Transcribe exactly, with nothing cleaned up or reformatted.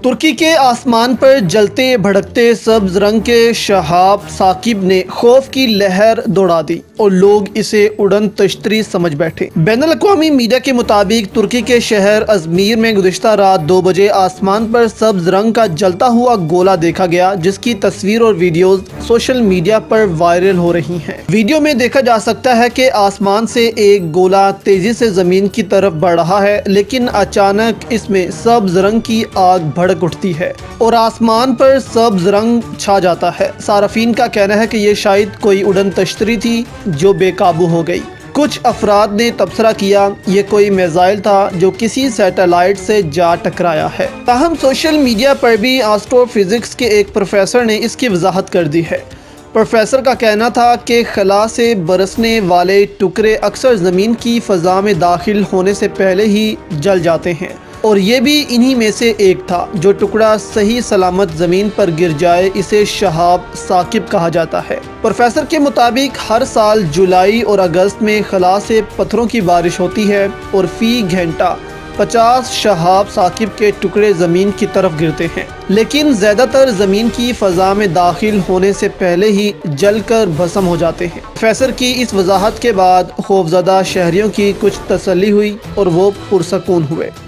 तुर्की के आसमान पर जलते भड़कते सब्ज रंग के शहाब साकिब ने खौफ की लहर दौड़ा दी और लोग इसे उड़न तश्तरी समझ बैठे। बैनुल-अक़वामी मीडिया के मुताबिक तुर्की के शहर अजमीर में गुज़िश्ता रात दो बजे आसमान पर सब्ज रंग का जलता हुआ गोला देखा गया, जिसकी तस्वीर और वीडियोज सोशल मीडिया पर वायरल हो रही हैं। वीडियो में देखा जा सकता है कि आसमान से एक गोला तेजी से जमीन की तरफ बढ़ रहा है, लेकिन अचानक इसमें सब्ज रंग की आग भड़क उठती है और आसमान पर सब्ज रंग छा जाता है। सार्फिन का कहना है कि ये शायद कोई उड़न तश्तरी थी जो बेकाबू हो गई। कुछ अफराद ने तबसरा किया ये कोई मिसाइल था जो किसी सैटेलाइट से जा टकराया है। ताहम सोशल मीडिया पर भी एस्ट्रोफिजिक्स के एक प्रोफेसर ने इसकी वजाहत कर दी है। प्रोफेसर का कहना था कि खला से बरसने वाले टुकड़े अक्सर ज़मीन की फ़ज़ा में दाखिल होने से पहले ही जल जाते हैं और ये भी इन्हीं में से एक था। जो टुकड़ा सही सलामत ज़मीन पर गिर जाए इसे शहाब साकिब कहा जाता है। प्रोफेसर के मुताबिक हर साल जुलाई और अगस्त में खला से पत्थरों की बारिश होती है और फी घंटा पचास शहाब साकिब के टुकड़े ज़मीन की तरफ गिरते हैं, लेकिन ज़्यादातर ज़मीन की फ़ज़ा में दाखिल होने से पहले ही जलकर भस्म हो जाते हैं। प्रोफेसर की इस वजाहत के बाद खौफज़दा शहरियों की कुछ तसल्ली हुई और वो पुरसकून हुए।